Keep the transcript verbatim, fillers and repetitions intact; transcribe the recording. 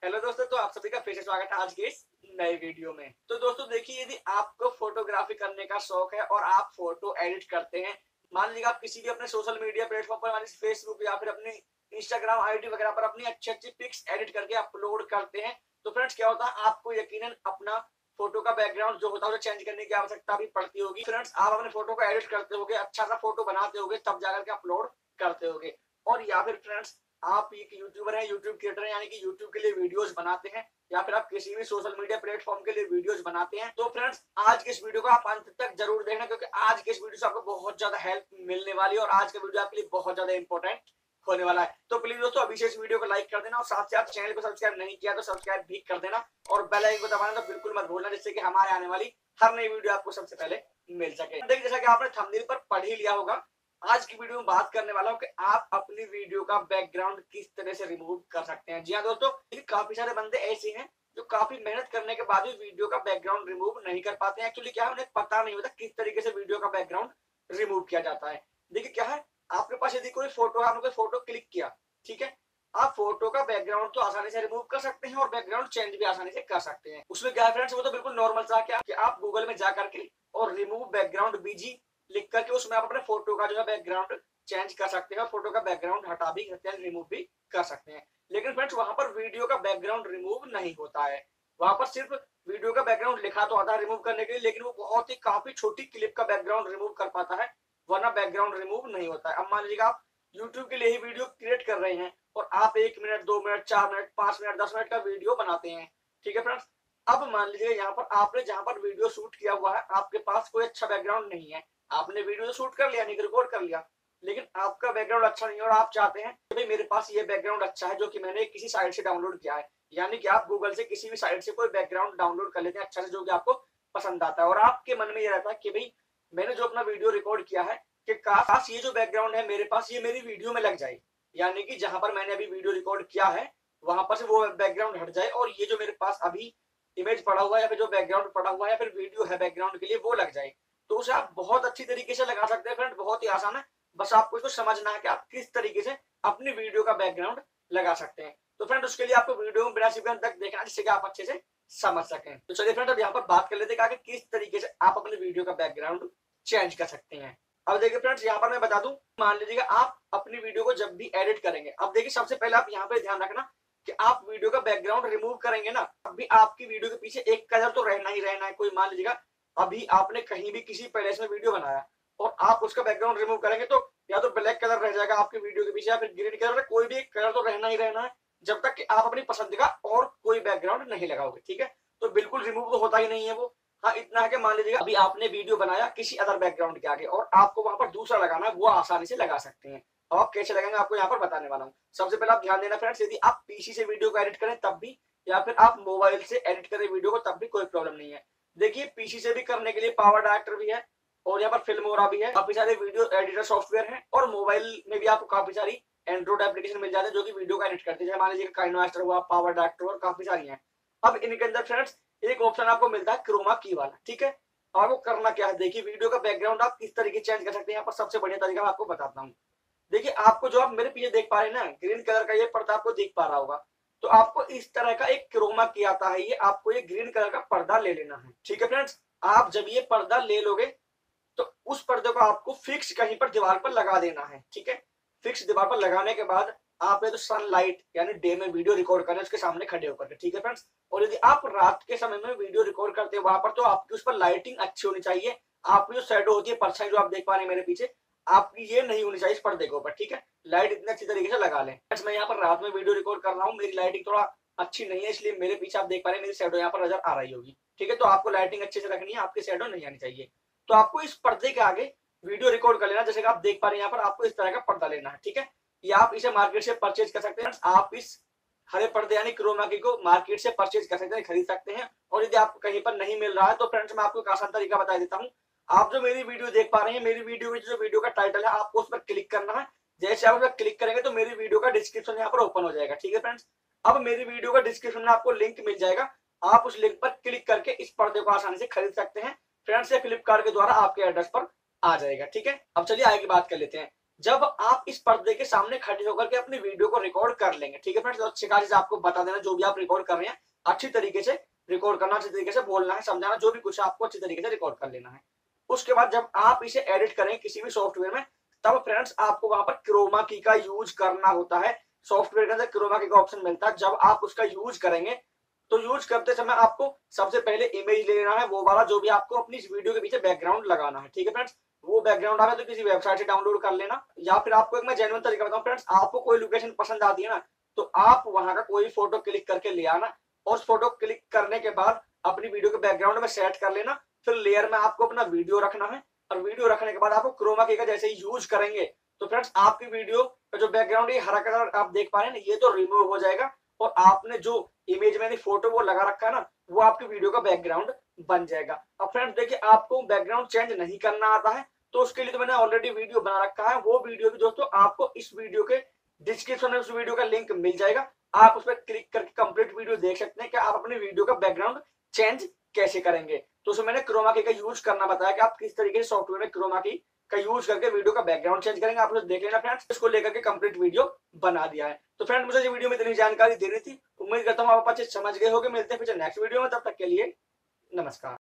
Hello दोस्तों, तो आप सभी का फिर से स्वागत है आज के इस नए वीडियो में। तो दोस्तों देखिए, यदि आपको फोटोग्राफी करने का शौक है और आप फोटो एडिट करते हैं, मान लीजिए आप किसी भी अपने सोशल मीडिया प्लेटफॉर्म पर, मान लीजिए फेसबुक या फिर अपने इंस्टाग्राम आईडी वगैरह पर अपनी अच्छी अच्छी पिक्स एडिट करके अपलोड करते हैं, तो फ्रेंड्स क्या होता है, आपको यकीनन अपना फोटो का बैकग्राउंड जो होता है चेंज करने की आवश्यकता भी पड़ती होगी। फ्रेंड्स, आप अपने फोटो को एडिट करते होगे, अच्छा सा फोटो बनाते होगे, तब जाकर के अपलोड करते होगे। और या फिर फ्रेंड्स, आप एक यूट्यूबर हैं, यूट्यूब क्रिएटर हैं, यानी कि यूट्यूब के लिए वीडियोस बनाते हैं, या फिर आप किसी भी सोशल मीडिया प्लेटफॉर्म के लिए वीडियोस बनाते हैं, तो फ्रेंड्स आज के इस वीडियो को आप अंत तक जरूर देखना, क्योंकि आज के इस वीडियो से आपको बहुत ज्यादा हेल्प मिलने वाली है और आज का वीडियो आपके लिए बहुत ज्यादा इंपॉर्टेंट होने वाला है। तो प्लीज दोस्तों अभी से इस वीडियो को लाइक कर देना और साथ साथ चैनल को सब्सक्राइब नहीं किया तो सब्सक्राइब भी कर देना और बेल आइकन को दबाना तो बिल्कुल मत भूलना, जिससे कि हमारे आने वाली हर नई वीडियो आपको सबसे पहले मिल सके। देखिए, जैसा कि आपने थंबनेल पर पढ़ ही लिया होगा, आज की वीडियो में बात करने वाला हूं कि आप अपनी वीडियो का बैकग्राउंड किस तरह से रिमूव कर सकते हैं। जी हाँ दोस्तों, काफी सारे बंदे ऐसे हैं जो काफी मेहनत करने के बाद भी वीडियो का बैकग्राउंड रिमूव नहीं कर पाते हैं। एक्चुअली क्या है, उन्हें पता नहीं होता किस तरीके से वीडियो का बैकग्राउंड रिमूव किया जाता है। देखिए क्या है, आपके पास यदि कोई फोटो है, आपने कोई फोटो क्लिक किया, ठीक है, आप फोटो का बैकग्राउंड तो आसानी से रिमूव कर सकते हैं और बैकग्राउंड चेंज भी आसानी से कर सकते हैं। उसमें क्या है फ्रेंड्स, वो तो बिल्कुल नॉर्मल सा क्या कि आप गूगल में जाकर के और रिमूव बैकग्राउंड बीजी लिख करके उसमें आप अपने फोटो का जो है बैकग्राउंड चेंज कर सकते हैं, फोटो का बैकग्राउंड हटा भी सकते हैं, रिमूव भी कर सकते हैं। लेकिन फ्रेंड्स वहां पर वीडियो का बैकग्राउंड रिमूव नहीं होता है, वहां पर सिर्फ वीडियो का बैकग्राउंड लिखा तो आता है रिमूव करने के लिए, लेकिन वो बहुत ही काफी छोटी क्लिप का बैकग्राउंड रिमूव कर पाता है, वरना बैकग्राउंड रिमूव नहीं होता है। अब मान लीजिए आप यूट्यूब के लिए ही वीडियो क्रिएट कर रहे हैं और आप एक मिनट दो मिनट चार मिनट पांच मिनट दस मिनट का वीडियो बनाते हैं, ठीक है फ्रेंड्स। अब मान लीजिए यहाँ पर आपने जहां पर वीडियो शूट किया हुआ है, आपके पास कोई अच्छा बैकग्राउंड नहीं है, आपने वीडियो शूट कर लिया, रिकॉर्ड कर लिया, लेकिन आपका बैकग्राउंड अच्छा नहीं है और आप चाहते हैं कि भाई मेरे पास ये बैकग्राउंड अच्छा है जो कि मैंने किसी साइट से डाउनलोड किया है, यानी कि आप गूगल से किसी भी साइट से कोई बैकग्राउंड डाउनलोड कर लेते हैं अच्छा से जो कि आपको पसंद आता है, और आपके मन में ये रहता है कि भाई मैंने जो अपना वीडियो रिकॉर्ड किया है कि काश ये जो बैकग्राउंड है मेरे पास ये मेरी वीडियो में लग जाए, यानी कि जहां पर मैंने अभी वीडियो रिकॉर्ड किया है वहां पर से वो बैकग्राउंड हट जाए और ये जो मेरे पास अभी इमेज पड़ा हुआ है या फिर जो बैकग्राउंड पड़ा हुआ है या फिर वीडियो है बैकग्राउंड के लिए वो लग जाए। तो उसे आप बहुत अच्छी तरीके से लगा सकते हैं फ्रेंड, बहुत ही आसान है, बस आपको इसको समझना है कि आप किस तरीके से अपनी वीडियो का बैकग्राउंड लगा सकते हैं। तो फ्रेंड उसके लिए आपको वीडियो में बिना स्किप तक देखना, जिससे कि आप अच्छे से समझ सकें। तो चलिए फ्रेंड अब यहाँ पर बात कर लेते हैं कि किस तरीके से आप अपनी वीडियो का बैकग्राउंड चेंज कर सकते हैं। अब देखिए फ्रेंड्स, यहाँ पर मैं बता दूं, मान लीजिएगा आप अपनी वीडियो को जब भी एडिट करेंगे, अब देखिए सबसे पहले आप यहाँ पे ध्यान रखना कि आप वीडियो का बैकग्राउंड रिमूव करेंगे ना, अभी आपकी वीडियो के पीछे एक कलर तो रहना ही रहना है। कोई मान लीजिएगा अभी आपने कहीं भी किसी पैलेस में वीडियो बनाया और आप उसका बैकग्राउंड रिमूव करेंगे तो या तो ब्लैक कलर रह जाएगा आपकी वीडियो के पीछे या फिर ग्रीन कलर, कोई भी एक कलर तो रहना ही रहना है जब तक कि आप अपनी पसंद का और कोई बैकग्राउंड नहीं लगाओगे, ठीक है। तो बिल्कुल रिमूव तो होता ही नहीं है वो। हाँ इतना है कि मान लीजिएगा अभी आपने वीडियो बनाया किसी अदर बैकग्राउंड के आगे और आपको वहां पर दूसरा लगाना है, वो आसानी से लगा सकते हैं। अब आप कैसे लगाएंगे आपको यहाँ पर बताने वाला हूँ। सबसे पहले आप ध्यान देना फ्रेंड्स, यदि आप पीसी से वीडियो को एडिट करें तब भी या फिर आप मोबाइल से एडिट करें वीडियो को तब भी कोई प्रॉब्लम नहीं है। देखिए पीसी से भी करने के लिए पावर डायरेक्टर भी है और यहाँ पर फिल्मोरा भी है, काफी सारे वीडियो एडिटर सॉफ्टवेयर हैं और मोबाइल में भी आपको काफी सारी एंड्रॉइड एप्लीकेशन मिल जाते हैं जो कि वीडियो को एडिट करते हैं। मान लीजिए काइनमास्टर हुआ, पावर डायरेक्टर और काफी सारी हैं। अब इनके अंदर फ्रेंड्स एक ऑप्शन आपको मिलता है क्रोमा की वाला, ठीक है। आपको करना क्या है, देखिए वीडियो का बैकग्राउंड आप किस तरीके चेंज कर सकते हैं। यहाँ पर सबसे बढ़िया तरीका मैं आपको बताता हूँ। देखिए आपको जो आप मेरे पीछे देख पा रहे हैं ना, ग्रीन कलर का ये पर्दा आपको दिख पा रहा होगा, तो आपको इस तरह का एक क्रोमा की आता है, ये आपको ये ग्रीन कलर का पर्दा ले लेना है, ठीक है फ्रेंड्स। आप जब ये पर्दा ले लोगे तो उस पर्दे को आपको फिक्स कहीं पर दीवार पर लगा देना है, ठीक है। फिक्स दीवार पर लगाने के बाद आप तो सनलाइट यानी डे में वीडियो रिकॉर्ड करें उसके सामने खड़े होकर के, ठीक है फ्रेंड्स। और यदि आप रात के समय में वीडियो रिकॉर्ड करते हैं वहां पर तो आपकी उस पर लाइटिंग अच्छी होनी चाहिए। आपकी जो शैडो होती है, परछाई जो आप देख पा रहे हैं मेरे पीछे, आपकी ये नहीं होनी चाहिए इस पर्दे के ऊपर, ठीक है। लाइट इतने अच्छी तरीके से लगा लें। मैं यहाँ पर रात में वीडियो रिकॉर्ड कर रहा हूँ, मेरी लाइटिंग थोड़ा अच्छी नहीं है, इसलिए मेरे पीछे आप देख पा रहे हैं मेरी शैडो यहाँ पर नजर आ रही होगी, ठीक है। तो आपको लाइटिंग अच्छे से रखनी है, आपकी शैडो नहीं आनी चाहिए। तो आपको इस पर्दे के आगे वीडियो रिकॉर्ड कर लेना, जैसे कि आप देख पा रहे हैं यहाँ पर आपको इस तरह का पर्दा लेना है, ठीक है। या आप इसे मार्केट से परचेज कर सकते हैं। आप इस हरे पर्दे यानी क्रोमा की को मार्केट से परचेज कर सकते हैं, खरीद सकते हैं। और यदि आपको कहीं पर नहीं मिल रहा है तो फ्रेंड्स मैं आपको एक आसान तरीका बता देता हूँ। आप जो मेरी वीडियो देख पा रहे हैं, मेरी वीडियो में जो वीडियो का टाइटल है आपको उस पर क्लिक करना है। जैसे आप उस पर क्लिक करेंगे तो मेरी वीडियो का डिस्क्रिप्शन यहाँ पर ओपन हो जाएगा, ठीक है फ्रेंड्स। अब मेरी वीडियो का डिस्क्रिप्शन में आपको लिंक मिल जाएगा, आप उस लिंक पर क्लिक करके इस पर्दे को आसानी से खरीद सकते हैं। फ्रेंड्स ये फ्लिपकार्ट के द्वारा आपके एड्रेस पर आ जाएगा, ठीक है। अब चलिए आगे की बात कर लेते हैं। जब आप इस पर्दे के सामने खड़े होकर के अपनी वीडियो को रिकॉर्ड कर लेंगे, ठीक है फ्रेंड्स। तो अच्छी चीज आपको बता देना, जो भी आप रिकॉर्ड कर रहे हैं अच्छी तरीके से रिकॉर्ड करना, अच्छी तरीके से बोलना है, समझाना, जो भी कुछ है आपको अच्छी तरीके से रिकॉर्ड कर लेना है। उसके बाद जब आप इसे एडिट करें किसी भी सॉफ्टवेयर में, तब फ्रेंड्स आपको वहां पर क्रोमा की का यूज करना होता है। सॉफ्टवेयर के अंदर क्रोमा की का ऑप्शन मिलता है। जब आप उसका यूज करेंगे तो यूज करते समय आपको सबसे पहले इमेज लेना है, वो वाला जो भी आपको अपनी इस वीडियो के पीछे बैकग्राउंड लगाना है, ठीक है फ्रेंड्स। वो बैकग्राउंड आ रहा है तो किसी वेबसाइट से डाउनलोड कर लेना, या फिर आपको एक मैं जेन्युइन तरीका बताऊं फ्रेंड्स, आपको कोई लोकेशन पसंद आती है ना, तो आप वहां का कोई फोटो क्लिक करके ले आना, और उस फोटो क्लिक करने के बाद अपनी वीडियो के बैकग्राउंड में सेट कर लेना। फिर लेयर में आपको अपना वीडियो रखना है, और वीडियो रखने के बाद आपको क्रोमा की का जैसे ही यूज करेंगे तो फ्रेंड्स आपकी वीडियो का जो बैकग्राउंड है हरा कलर आप देख पा रहे हैं ना, ये तो रिमूव हो जाएगा, और आपने जो इमेज में फोटो वो लगा रखा है ना, वो आपकी वीडियो का बैकग्राउंड बन जाएगा। अब फ्रेंड्स देखिए, आपको बैकग्राउंड चेंज नहीं करना आता है तो उसके लिए तो मैंने ऑलरेडी वीडियो बना रखा है। वो वीडियो भी दोस्तों आपको इस वीडियो के डिस्क्रिप्शन में उस वीडियो का लिंक मिल जाएगा, आप उस पर क्लिक करके कंप्लीट वीडियो देख सकते हैं कि आप अपनी वीडियो का बैकग्राउंड चेंज कैसे करेंगे। तो उसमें मैंने क्रोमा की का यूज करना बताया कि आप किस तरीके से सॉफ्टवेयर में क्रोमा की का यूज करके वीडियो का बैकग्राउंड चेंज करेंगे। आप लोग देख लेना फ्रेंड्स, इसको लेकर के कंप्लीट वीडियो बना दिया है। तो फ्रेंड मुझे ये वीडियो में इतनी जानकारी देनी थी, उम्मीद करता हूँ आप अच्छे समझ गए होंगे। मिलते हैं फिर नेक्स्ट वीडियो में, तब तक के लिए नमस्कार।